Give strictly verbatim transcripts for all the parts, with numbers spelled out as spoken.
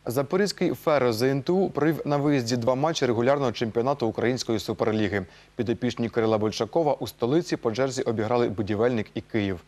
Запорізький «Феро» з ен те у провів на виїзді два матчі регулярного чемпіонату Української суперліги. Підопічні Кирила Большакова у столиці по черзі обіграли «Будівельник» і «Київ».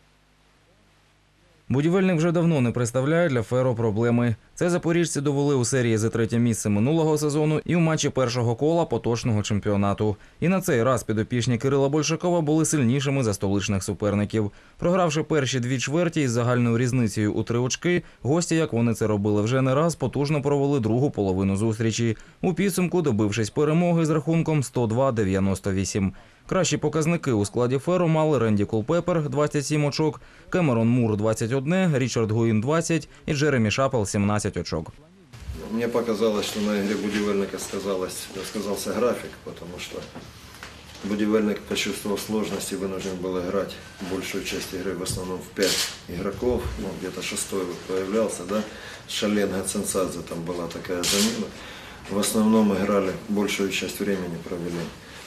«Будівельник» вже давно не представляє для «Феро» проблеми. Це запоріжці довели у серії за третє місце минулого сезону і в матчі першого кола поточного чемпіонату. І на цей раз підопічні Кирила Большакова були сильнішими за столичних суперників. Програвши перші дві чверті із загальною різницею у три очки, гості, як вони це робили вже не раз, потужно провели другу половину зустрічі. У підсумку добившись перемоги з рахунком сто два дев'яносто вісім. Кращі показники у складі «Феро» мали Ренді Кулпепер – двадцять сім очок, Кемерон Мур – двадцять один, Річард Гуїн – двадцять і Джеремі Шапел – сімнадцять очок. Мне показалось, что на игре Будівельника сказалось, сказался график, потому что Будівельник почувствовал сложности, вынужден был играть большую часть игры в основном в пять игроков, ну, где-то шестой появлялся, да, Шален Гаценцадзе, там была такая замена. В основном играли, большую часть времени провели.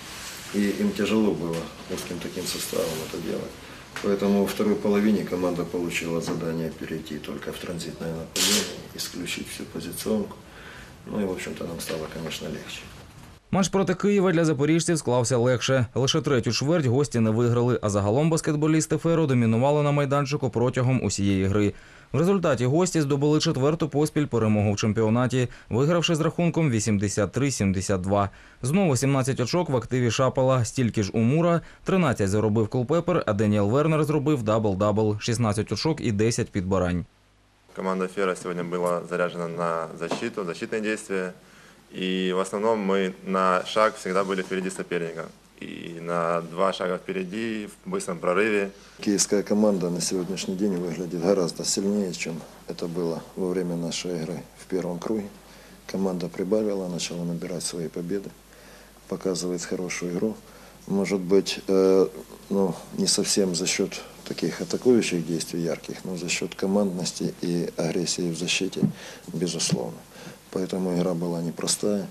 И им тяжело было узким таким составом это делать. Поэтому во второй половине команда получила задание перейти только в транзитное нападение, исключить всю позиционку. Ну и, в общем-то, нам стало, конечно, легче. Матч проти Києва для запоріжців склався легше. Лише третю чверть гості не виграли, а загалом баскетболісти «Феро» домінували на майданчику протягом усієї гри. В результаті гості здобули четверту поспіль перемогу в чемпіонаті, вигравши з рахунком вісімдесят три сімдесят два. Знову сімнадцять очок в активі Шапела, стільки ж у Мура, тринадцять заробив Кулпепер, а Деніел Вернер зробив дабл-дабл, шістнадцять очок і десять підбирань. Команда «Феро» сегодня была заряжена на защиту, защитные действия. И в основном мы на шаг всегда были впереди соперника. И на два шага впереди, в быстром прорыве. Киевская команда на сегодняшний день выглядит гораздо сильнее, чем это было во время нашей игры в первом круге. Команда прибавила, начала набирать свои победы, показывает хорошую игру. Может быть, э, ну, не совсем за счет таких атакующих действий ярких, но за счет командности и агрессии в защите, безусловно. Поэтому игра была непростая.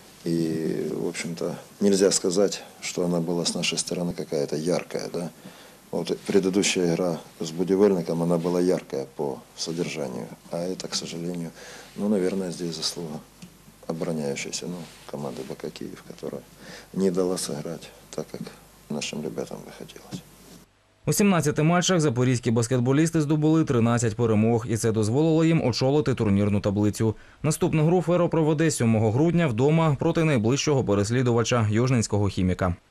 И, в общем-то, нельзя сказать, что она была с нашей стороны какая-то яркая. Да? Вот предыдущая игра с Будівельником, она была яркая по содержанию. А это, к сожалению, ну, наверное, здесь заслуга обороняющейся ну, команды БК Киев, которая не дала сыграть так, как нашим ребятам бы хотелось. У сімнадцяти матчах запорізькі баскетболісти здобули тринадцять перемог, і це дозволило їм очолити турнірну таблицю. Наступну гру «Феро» проведе сьомого грудня вдома проти найближчого переслідувача – Южненського «Хіміка».